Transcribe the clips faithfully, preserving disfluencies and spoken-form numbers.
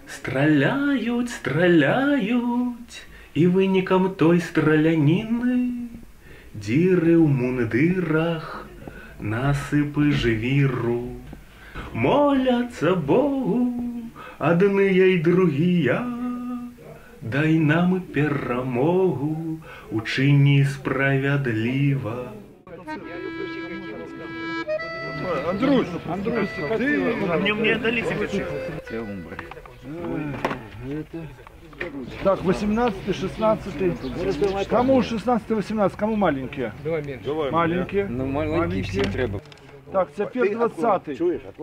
Страляють, страляють, і виніком той страляніни діри в мундирах, насипи жвіру. Моляться Богу, одные й другія, дай нам перемогу у чині справедливо. Андрусь, Андрусь, ты... Мне, мне дали себе. Так, восемнадцатый, шестнадцатый. Кому шестнадцатый, восемнадцатый, кому маленькие? Давай меньше. Давай маленькие. Ну, маленькие все треба. Так, теперь двадцатый.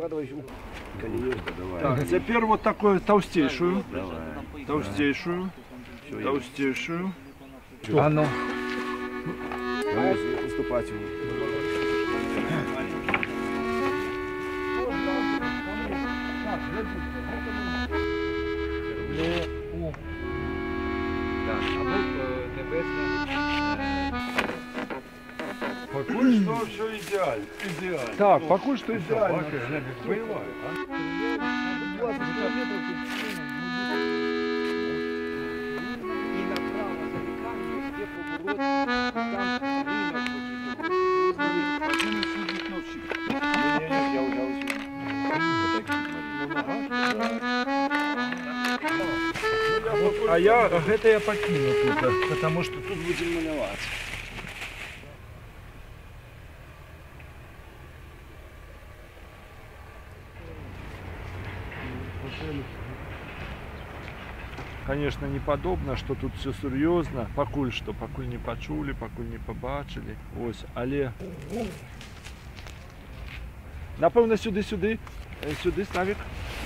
Так, теперь вот такую толстейшую. Толстейшую. Толстейшую. А ну. Уступать. Пока что все идеально. идеально. Так, пока что идеально. Боевая, а я это я покину тут, потому что тут будем малевать. Конечно, не подобно, что тут все серьезно, покуль что, покуль не почули, покуль не побачили. Ось, але... Напевно, сюди, сюди, сюди, Славик.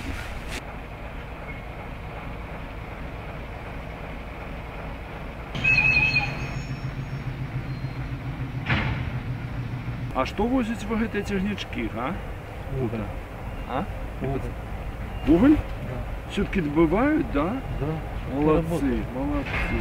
А что возите вы эти тягнички, а? Уголь. А? Уголь. Уголь? Да. Все-таки добывают, да? Да. Молодцы, молодцы.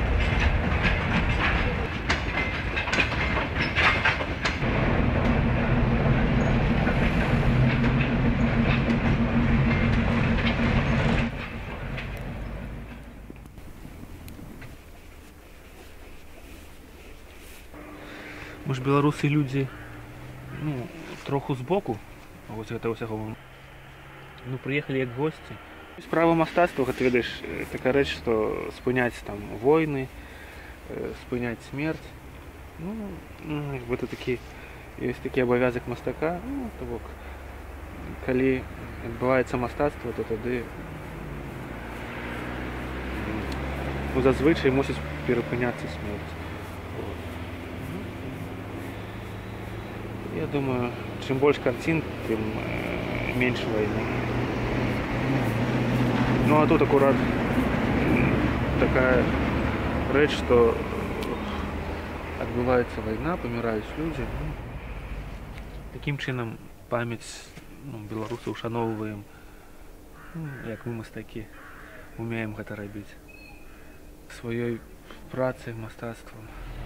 Мы ж белорусы люди, ну, троху збоку, ось гэтага ўсяго. Ну, приехали як гости. Справа мастацтва, как ты ведаеш, такая рэч, што спыняць там войны, спыняць смерць. Ну, гэта такі, ёсць такі абавязак мастака. Ну, то бок, калі адбываецца мастацтва, то тады ну, зазвычай мусіць перапыняцца смерць. Я думаю, чым больш карцін, тым э, менш войны. Ну а тут аккурат такая рэч, што адбываецца вайна, паміраюць людзі. Такім чынам памяць ну, беларусы ушаноўваем, ну, як мы мастакі умеем гэта рабіць сваёй працай, мастацтвам.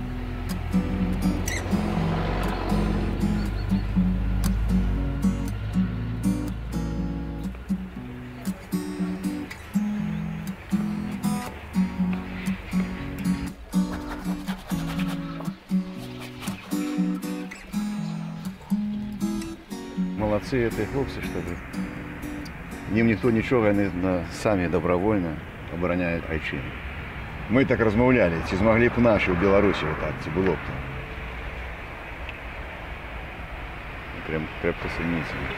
Молодцы эти хлопцы, чтобы им никто ничего, они сами добровольно обороняют айчину. Мы так размовляли, ці змогли б наші в Білорусі так, ці було б так. Прям крепко сильнительно.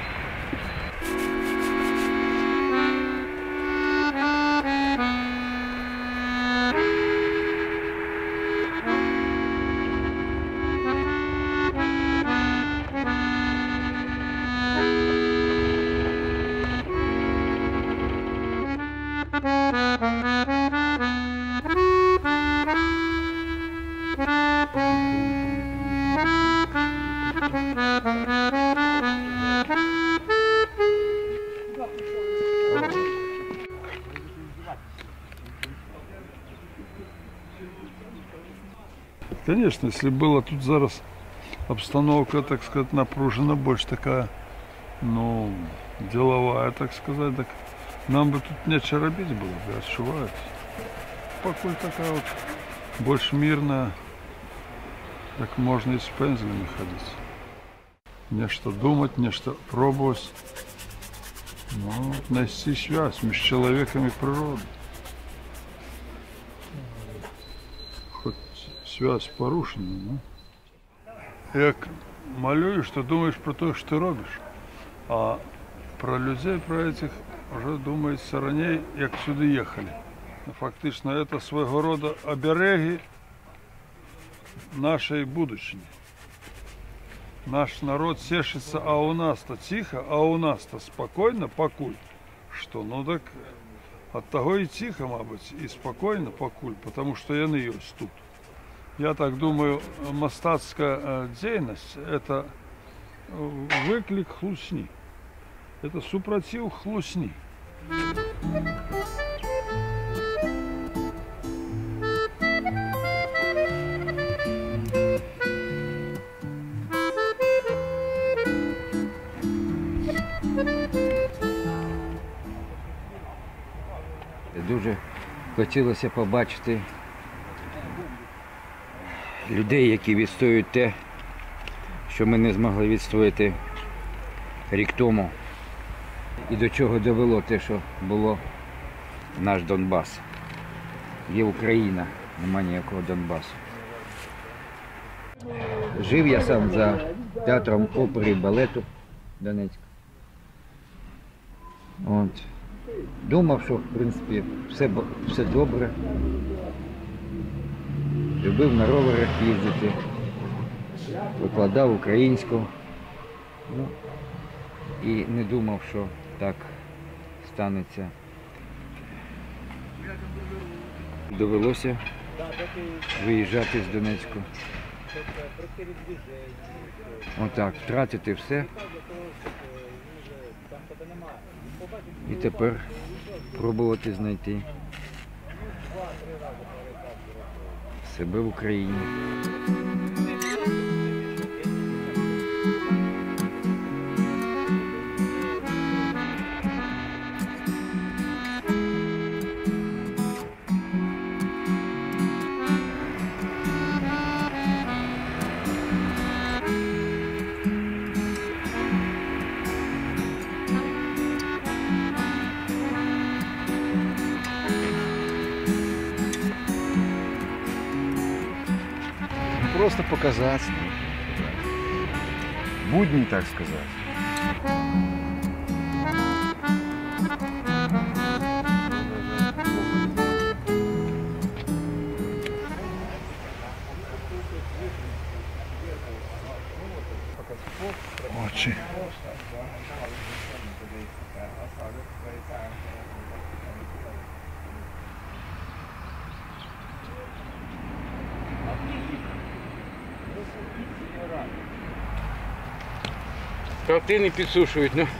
Конечно, если была тут зараз обстановка, так сказать, напружена, больше такая, ну, деловая, так сказать, так Нам бы тут нечего робить было, бы, отчувать. Покуль такая вот больше мирная, так можно и с пензлями ходить. Нечто думать, нечто пробовать. Ну, найти связь между человеком и природой. Хоть связь порушена, но... Як малюешь, что думаешь про то, что ты робишь. А про людей, про этих уже думается ранее, як сюди ехали. Фактично, это своего рода обереги нашей будущей. Наш народ сешится, а у нас-то тихо, а у нас-то спокойно, покуль. Что, ну так от того и тихо, мабуть, и спокойно, покуль, потому что яны есть тут. Я так думаю, мастацкая деятельность – это выклик хлусни. Это супротив хлусни. Дуже хотілося побачити людей, які відстоюють те, що ми не змогли відстояти рік тому. І до чого довело те, що було наш Донбас. Є Україна, нема ніякого Донбасу. Жив я сам за театром опери і балету Донецька. От. Думав, що в принципі все, все добре. Любив на роверах їздити, викладав українську. Ну, і не думав, що так станеться. Довелося виїжджати з Донецьку. Отак, втратити все. І тепер пробувати знайти себе в Україні. Просто показать. Будни, так сказать. Очи. Картини підсушують, ну.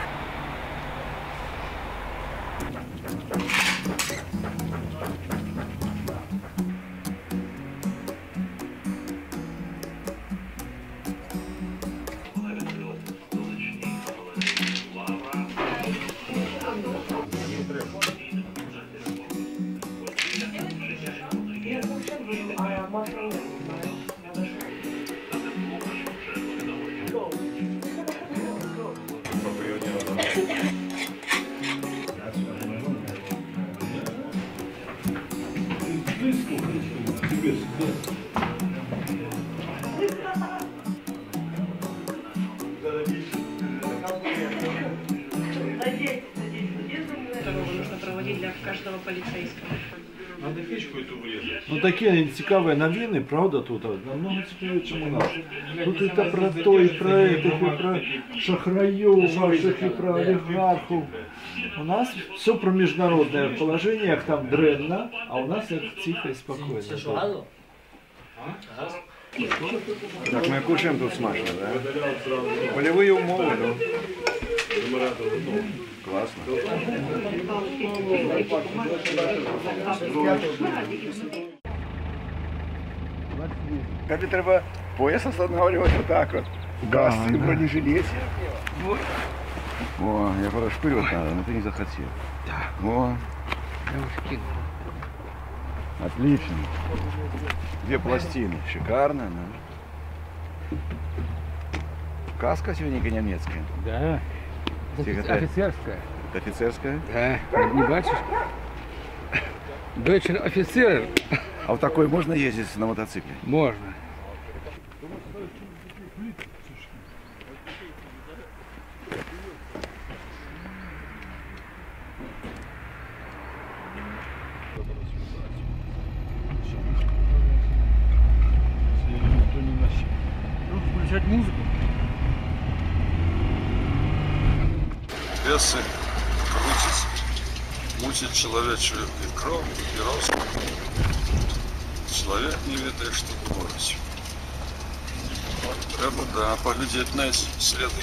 Нужно проводить для каждого полицейского. Ну такі цікаві новини, правда, тут намного цікавіше, ніж у нас. Тут і про то, і про этих, і про шахраїв ваших, і про олігархів. У нас все про міжнародне положення, як там древно, а у нас як тихо і спокійно. Так, мы кушаем тут смачно, да? Полевые умовы, ну. Классно. Тобі треба пояс останавливать вот так вот. Газ в бронежилете. О, я порашпыривать надо, но ты не захотел. Да. О, Я уже кинул. отлично. Две пластины. Шикарно, да? Каска сегодня немецкая. Да. Тихо, Офи- ты. Офицерская. Это офицерская. Да. Не бачишь? Дочь офицер. А вот такой можно ездить на мотоцикле? Можно. Никто не носил. Нужно включать музыку. Бесы мучить, мучить человечую и кровь, и рост. Человек не ведает, что творить. Треба, да, поглядеть на эти следы.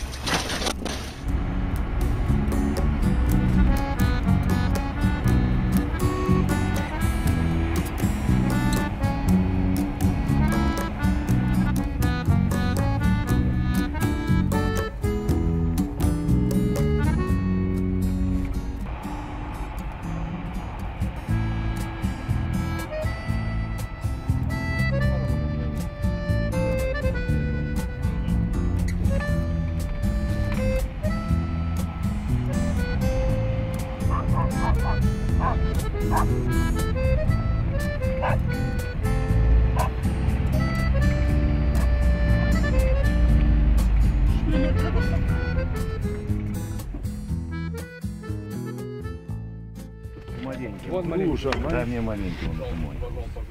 Маленький. Вон маленький. Да, мне маленький, он это мой.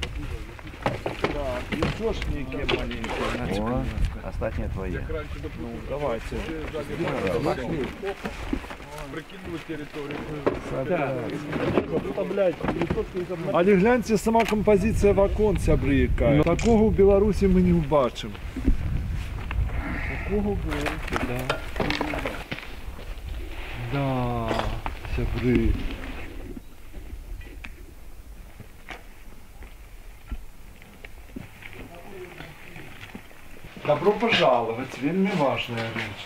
Да, лицошники маленькие. О, остатние твои. Ну, давайте. Але гляньте, сама композиція вакон сябри яка. Такого в Білорусі ми не побачимо. Такого в Білорусі, да. Да, сябри. Добро пожаловать, вельми важная речь.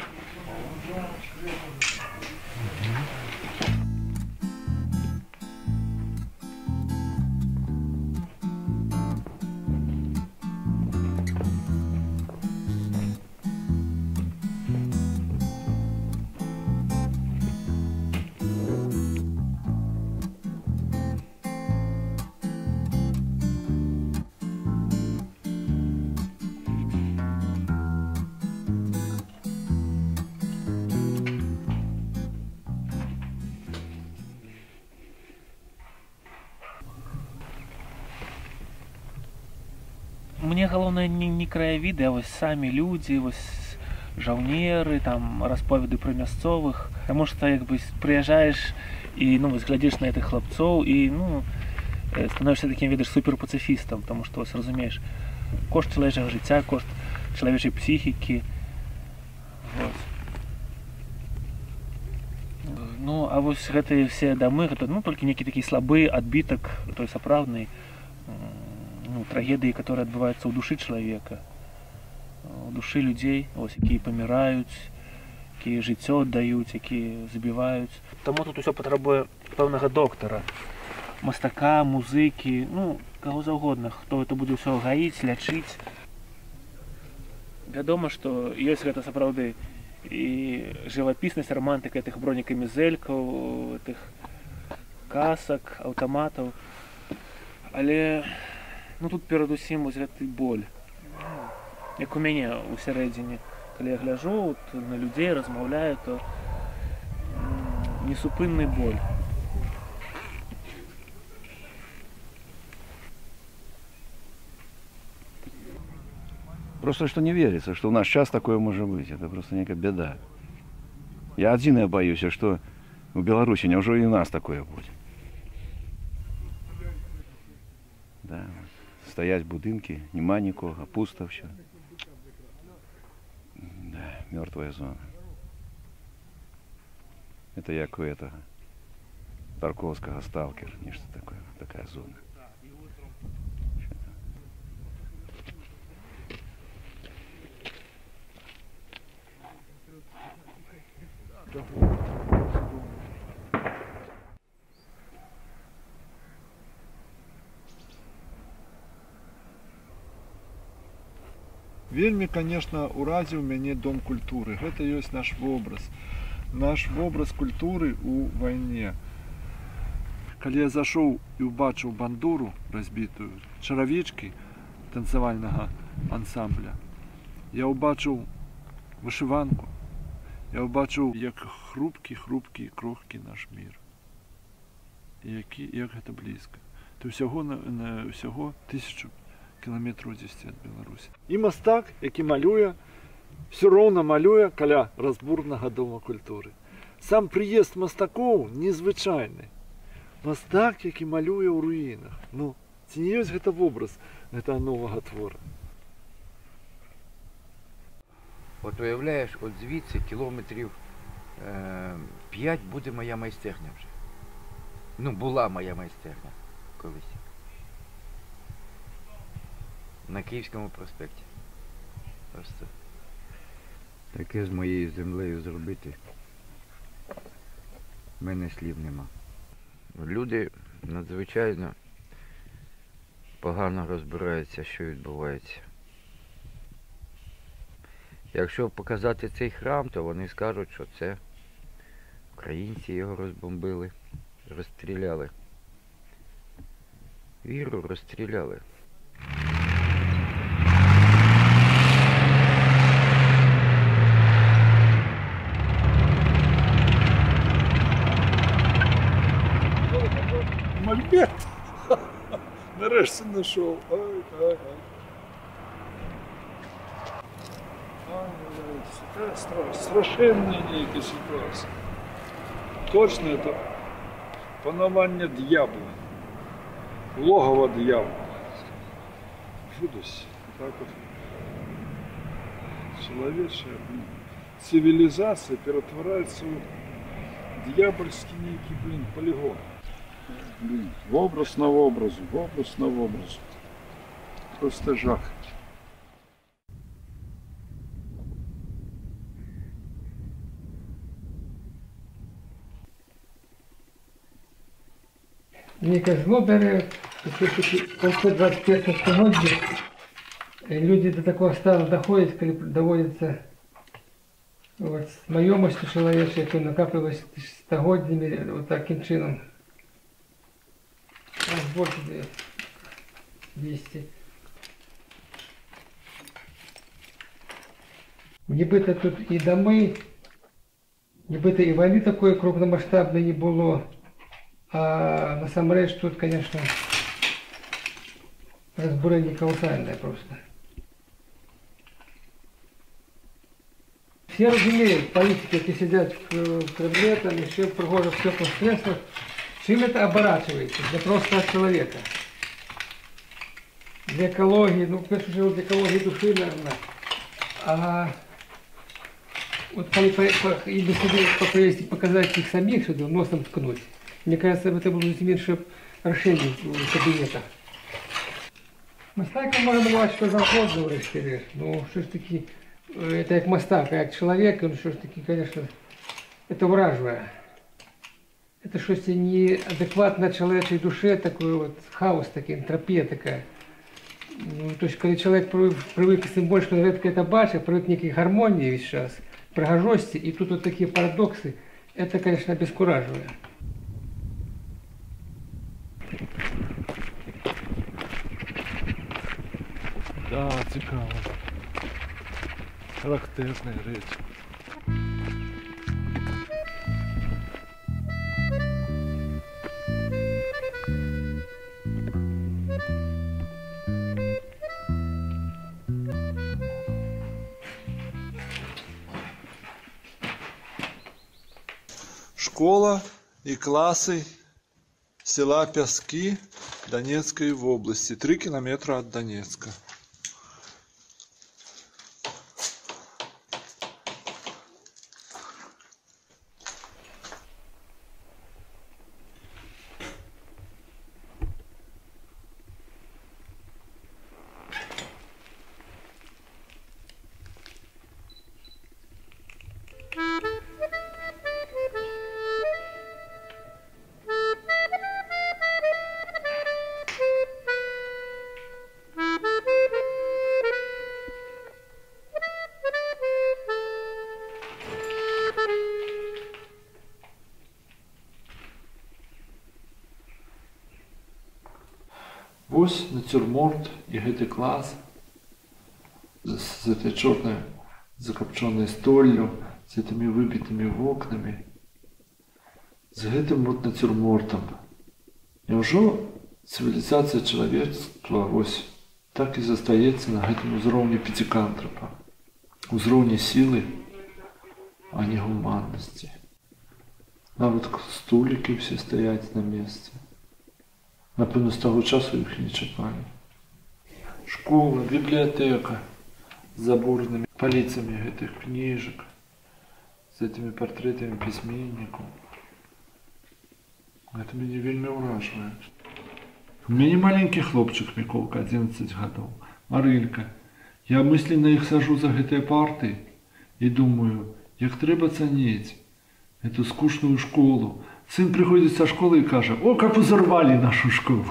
Мне галоўнае не, не краявіды, а вось самі людзі, вось жаўнеры, там расповеды пра мясцовых. Таму што як бы прыязджаеш і ну вось глядзіш на гэтых хлапцоў і ну э, становішся такім ведаш суперпацыфістам, таму што вось разумееш кошт чалавечага жыцця, кошт чалавечай псіхікі. Вот. Ну а вось гэтыя все дамы, гэта ну толькі нейкі такі слабы адбітак той сапраўднай ну, трагедыі, которые адбываюцца ў душы чалавека, у душы людзей, ось, якія паміраюць, якія жыццё аддаюць, якія забіваюць. Таму тут усё патрабуе пэўнага доктара, мастака, музыкі, ну, каго заўгодна, хто это будзе ўсё гаіць, лячыць. Вядома, што ёсць гэта сапраўды і жывапіснасць, романтыка тых бронекамізэлькаў, тых касак, аўтаматаў, але ну тут перадусім вось гэты боль, як у мяне ў сярэдзіне, калі я гляжу на людзей, размаўляю, то несупынны боль. Просто что не верится, что у нас сейчас такое может быть. Это просто некая беда. Я один я боюсь, что в Беларуси неужели и у нас такое будет. Да. Стоять в будинке, нема нікого, пусто все. Да, мертвая зона. Это як у этого Тарковского «Сталкер», нечто такое, такая зона. Вельмі, конечно, уразіў мяне дом культуры. Гэта ёсць наш вобраз. Наш вобраз культуры ў вайне. Калі я зашоў і ўбачыў бандуру разбітую, чаравічкі танцавальнага ансамбля, я ўбачыў вышыванку, я ўбачыў, як хрупкі, хрупкі, крохкі наш мір. І які, як гэта блізка. То ўсяго, на, на, ўсяго тысячу кіламетраў дзесьці ад Беларусі. І мастак, які малюе, все роўна малюе каля разбурнага дома культуры. Сам прыезд мастакоў незвычайны. Мастак, які малюе ў руінах. Ну, ці не ёсць гэта вобраз гэтага новага твора? От уявляєш, от звідси кілометрів е, п'ять буде моя майстерня вже. Ну, була моя майстерня колись. На Київському проспекті. Просто таке з моєю землею зробити. В мене слів нема. Люди надзвичайно погано розбираються, що відбувається. Якщо показати цей храм, то вони скажуть, що це українці його розбомбили, розстріляли. Віру розстріляли. Мольберт! Нарешті знайшов. Ай, ай, ай. Ай, це стра- страшенна нейка ситуація. Точно це панування дьявола. Логово дьявола. Жудость. Так вот. Человечая блин, цивилизация перетворяется в дьявольский некий, блин, полигон. Блин, в образ на образу, в образ на образу. Просто жах. Мне как зло бере, що в конце двадцать первого століття люди до такого стану доходят, коли доводится вот, с маемостью человечей, яка накапливалась стогоднями вот таким чином. Аж больше двести. Нібито тут і доми, нібито і війни такої крупномасштабної не було. А насамрэч тут, конечно, разбурение колоссальное просто. Все разумеют, политики, які сидят в Кремле, там еще пригожи в теплых средствах, чем это оборачивается для простого человека. Для экологии, ну, в первую очередь, для экологии души, наверное. А вот если себе показать их самих, что носом ткнуть, мне кажется, это будет меньше решений в кабинетах. Мастак можно бывать, что завход говоришь, ну что ж таки, это как мастак, а как человек, ну что ж таки, конечно, это враживое. Это что-то неадекватно человечей душе, такой вот хаос, такой, энтропия такая. Ну, то есть, когда человек привык, привык тем больше, когда редко это бачит, привык к некой гармонии весь час, пригожости, и тут вот такие парадоксы, это, конечно, обескураживает. Да, цікаво. Характерна річ. Школа і класи села Пяски Донецкой области, три километра от Донецка. вось нацюрморт і гэты клас з, з этой чорнай закапчонай столлю, з этими выбітымі вокнамі, з гэтым вот нацюрмортам. Няўжо цывілізацыя чалавецтва вось так і застаецца на гэтым узроўні пяцікантрапа, узроўні сілы, а не гуманнасці. Нават стулікі все стаяць на месцы. Напэўна, з таго часу іх не чапалі. Школа, бібліятэка з заборнымі паліцамі гэтых кніжак, з гэтымі партрэтамі пісьменнікаў. Гэта мяне вельмі ўражвае. У мяне маленькі хлопчык Міколка, адзінаццаць гадоў, Марылька. Я мысленно іх сажу за гэтыя парты і думаю, як трэба цаніць эту скучную школу. Сын приходит со школы и кажет: «О, как взорвали нашу школу!»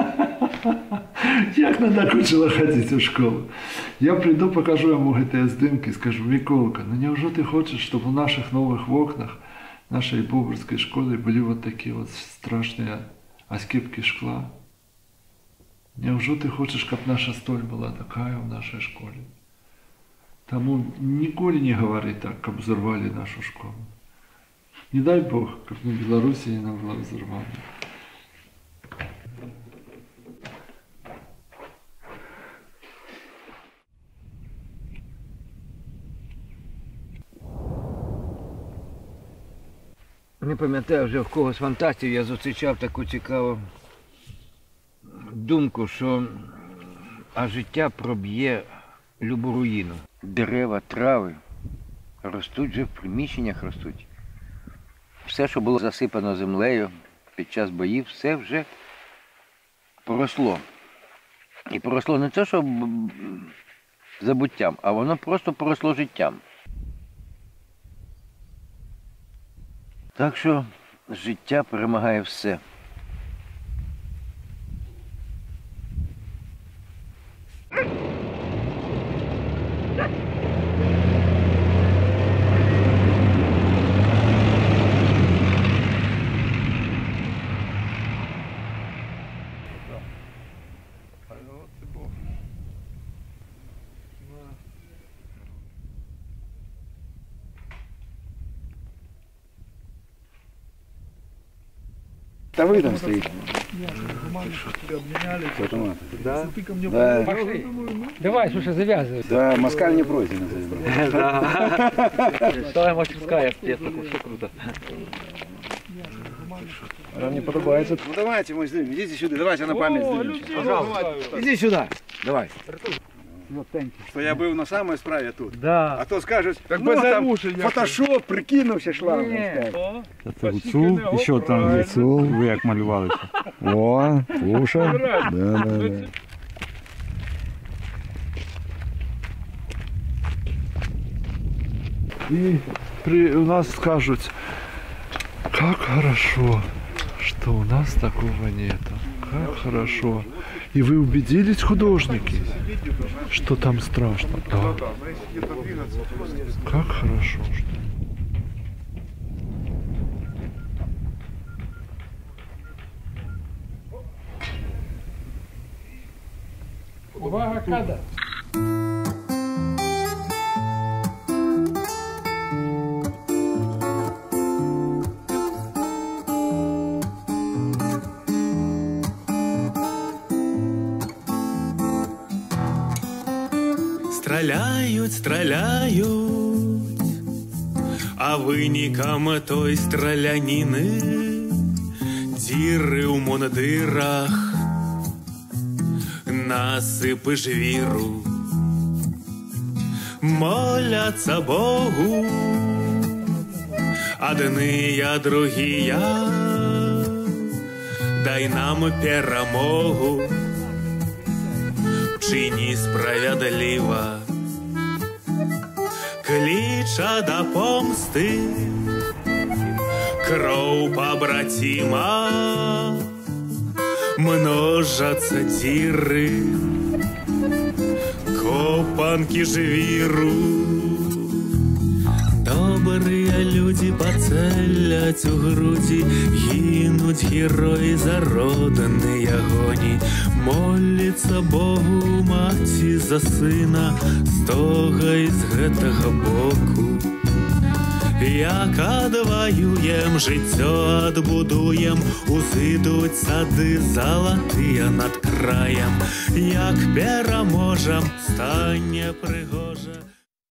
Як надокучило ходить в школу. Я приду, покажу ему гэтыя здымки и скажу: «Миколка, ну неужели ты хочешь, чтобы в наших новых окнах нашей Бобрской школы были вот такие вот страшные оскепки шкла? Неужели ты хочешь, чтобы наша столь была такая в нашей школе? Тому николи не говори так, как взорвали нашу школу. Не дай Бог, как на Беларуси она была взорвана». Не пам'ятаю вже в когось фантастів, я зустрічав таку цікаву думку, що а життя проб'є любу руїну. Дерева, трави ростуть вже в приміщеннях ростуть. Все, що було засипано землею під час боїв, все вже поросло. І поросло не те, що забуттям, а воно просто поросло життям. Так що життя перемагає все. Да вы там стоите. Да? Да. Давай, слушай, завязывай. Да, москаль не пройден. Вторая мастерская, все круто. Вам не подобается? Ну давайте, мой сдвинем, идите сюда, давайте на память сдвинем. Пожалуйста. Иди сюда, давай. Что я был на самой справе тут. Да. А то скажут, ну там фотошоп, прикинувся шлангом. Це гуцул, і що там гуцул, ви як малювалися? О, слушай. Да, да, да. И при, у нас скажут: как хорошо, что у нас такого нету. Как хорошо. И вы убедились, художники, что там страшно? Да. Как хорошо, что... Увага, кадр. Страляють, страляють, а винікам той страляніни діри у мундирах, насипи жвіру, моляться Богу, одни, а другія, дай нам перемогу. Чини справедливо, клича до помсти, кров побратима, множатся діры, копанки жвіру. Добрые люди поцелять у груди, гинуть герої за родини огоні. Моліцца Богу маці за сына з тога і з гэтага боку. Як адваюем, жыццё адбудуем, узыдуць сады залатыя над краем. Як пераможам, стане прыгожа.